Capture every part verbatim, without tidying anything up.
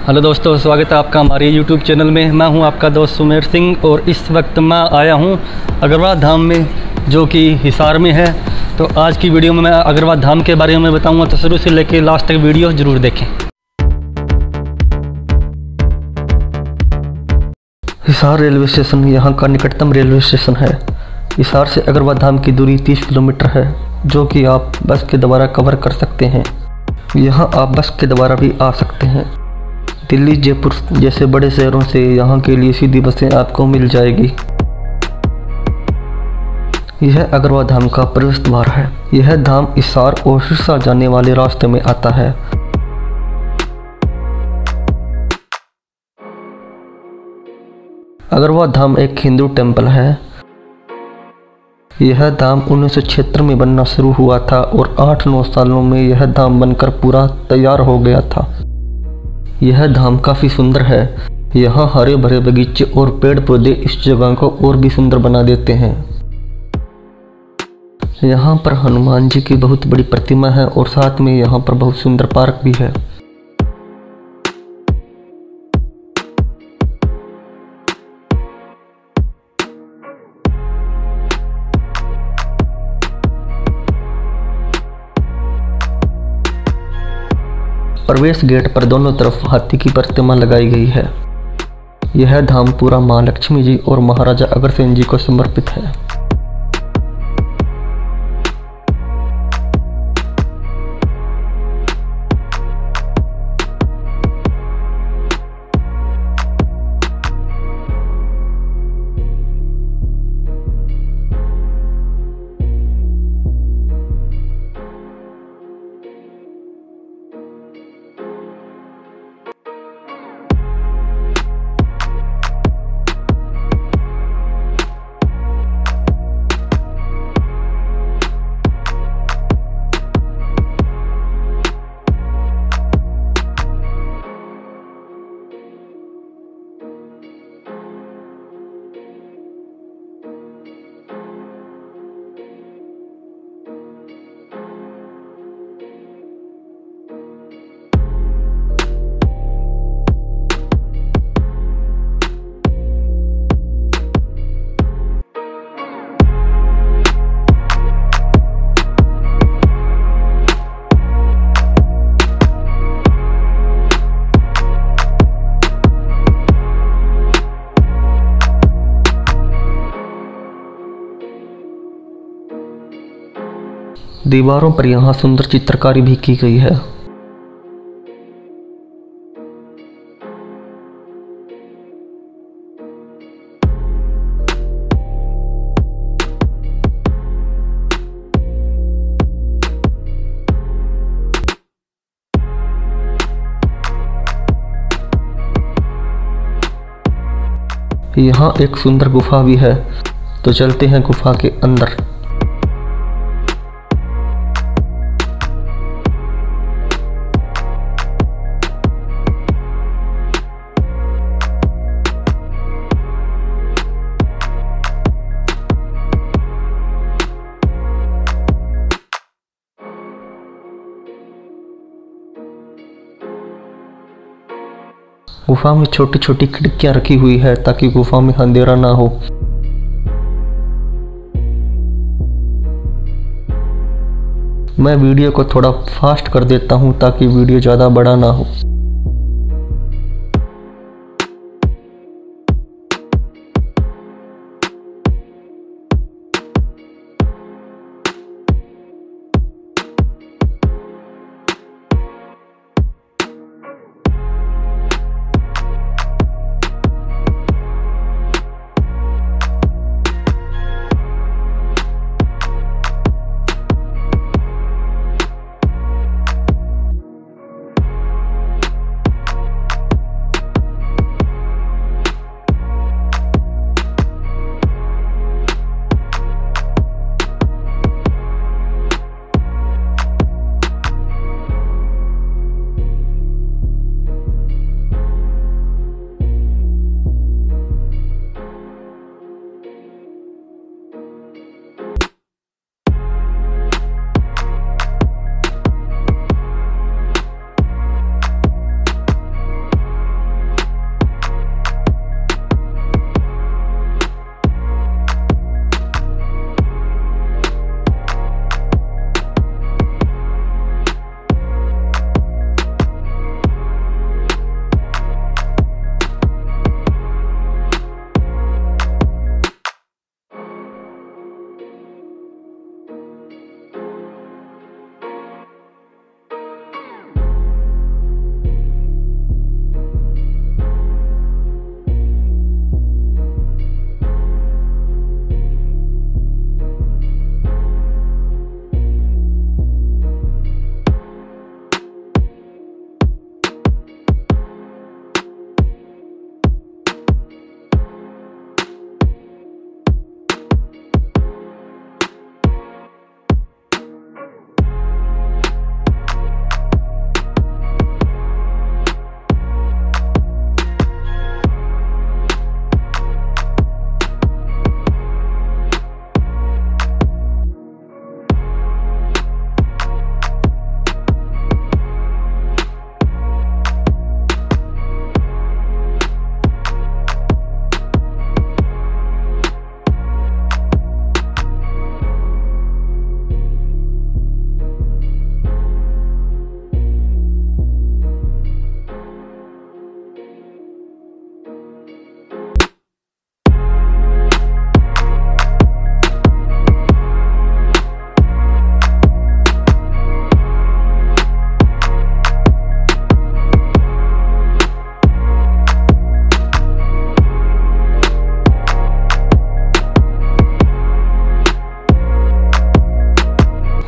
Hello दोस्तों, स्वागत है आपका हमारे यूट्यूब चैनल में। मैं हूं आपका दोस्त सुमेर सिंह और इस वक्त मैं आया हूं अग्रवा धाम में, जो कि हिसार में है। तो आज की वीडियो में मैं अग्रवा धाम के बारे में बताऊंगा, तो शुरू से लेकर लास्ट तक वीडियो ज़रूर देखें। हिसार रेलवे स्टेशन यहाँ का निकटतम रेलवे स्टेशन है। हिसार से अग्रवा धाम की दूरी तीस किलोमीटर है, जो कि आप बस के द्वारा कवर कर सकते हैं। यहाँ आप बस के द्वारा भी आ सकते हैं। दिल्ली, जयपुर जैसे बड़े शहरों से यहाँ के लिए सीधी बसें आपको मिल जाएगी। यह अग्रवा धाम का प्रवेश द्वार है। यह धाम हिसार और सिरसा जाने वाले रास्ते में आता है। अग्रवा धाम एक हिंदू टेम्पल है। यह धाम उन्नीस सौ छिहत्तर में बनना शुरू हुआ था और आठ नौ सालों में यह धाम बनकर पूरा तैयार हो गया था। यह धाम काफ़ी सुंदर है। यहाँ हरे भरे बगीचे और पेड़ पौधे इस जगह को और भी सुंदर बना देते हैं। यहाँ पर हनुमान जी की बहुत बड़ी प्रतिमा है और साथ में यहाँ पर बहुत सुंदर पार्क भी है। प्रवेश गेट पर दोनों तरफ हाथी की प्रतिमा लगाई गई है। यह धाम पूरा मां लक्ष्मी जी और महाराजा अग्रसेन जी को समर्पित है। दीवारों पर यहाँ सुंदर चित्रकारी भी की गई है। यहाँ एक सुंदर गुफा भी है, तो चलते हैं गुफा के अंदर। गुफा में छोटी छोटी खिड़कियां रखी हुई है ताकि गुफा में अंधेरा ना हो। मैं वीडियो को थोड़ा फास्ट कर देता हूं ताकि वीडियो ज़्यादा बड़ा ना हो।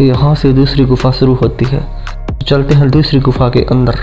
यहाँ से दूसरी गुफा शुरू होती है। चलते हैं दूसरी गुफा के अंदर।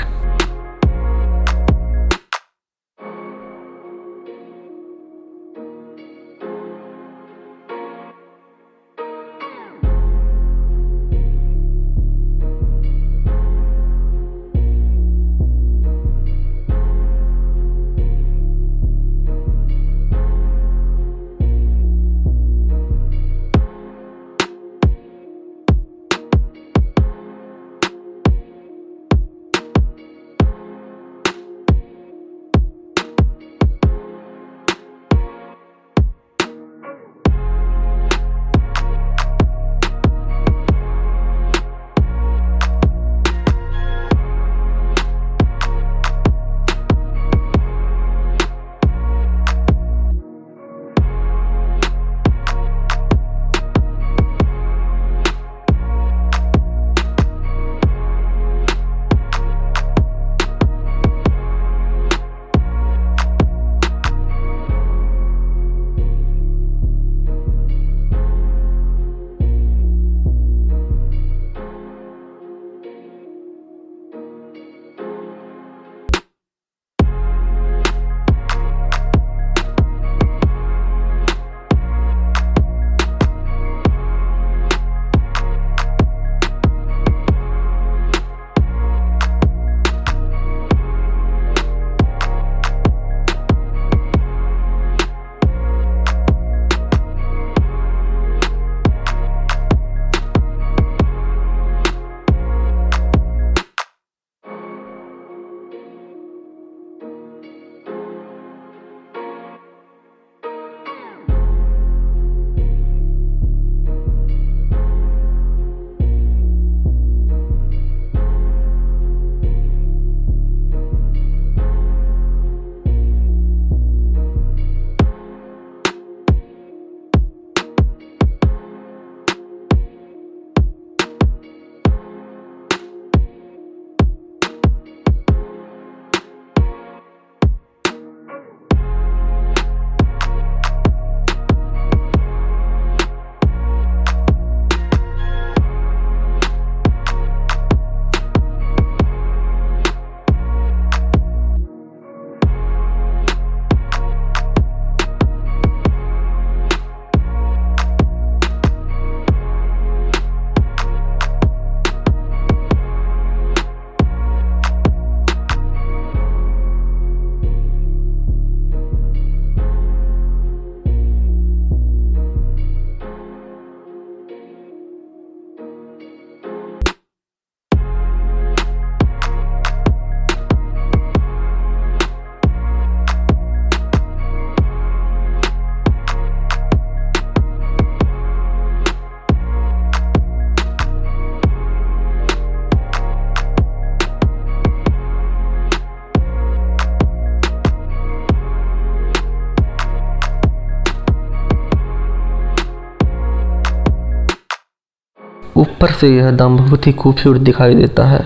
ऊपर से यह धाम बहुत ही खूबसूरत दिखाई देता है।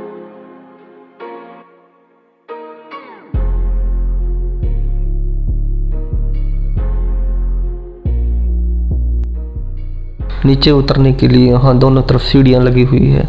नीचे उतरने के लिए यहाँ दोनों तरफ सीढ़ियाँ लगी हुई है।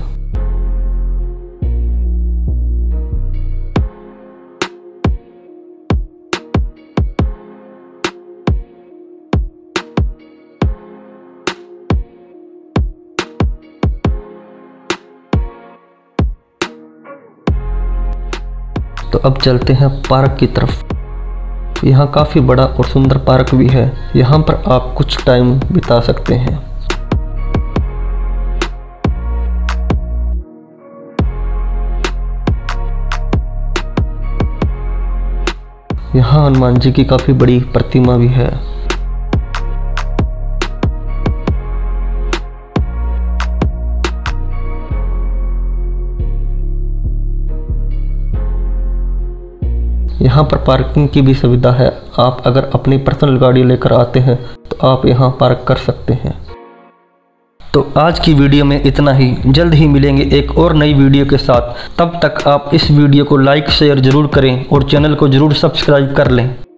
तो अब चलते हैं पार्क की तरफ। यहाँ काफ़ी बड़ा और सुंदर पार्क भी है। यहाँ पर आप कुछ टाइम बिता सकते हैं। यहाँ हनुमान जी की काफ़ी बड़ी प्रतिमा भी है। यहाँ पर पार्किंग की भी सुविधा है। आप अगर अपनी पर्सनल गाड़ी लेकर आते हैं तो आप यहाँ पार्क कर सकते हैं। तो आज की वीडियो में इतना ही। जल्द ही मिलेंगे एक और नई वीडियो के साथ। तब तक आप इस वीडियो को लाइक शेयर ज़रूर करें और चैनल को ज़रूर सब्सक्राइब कर लें।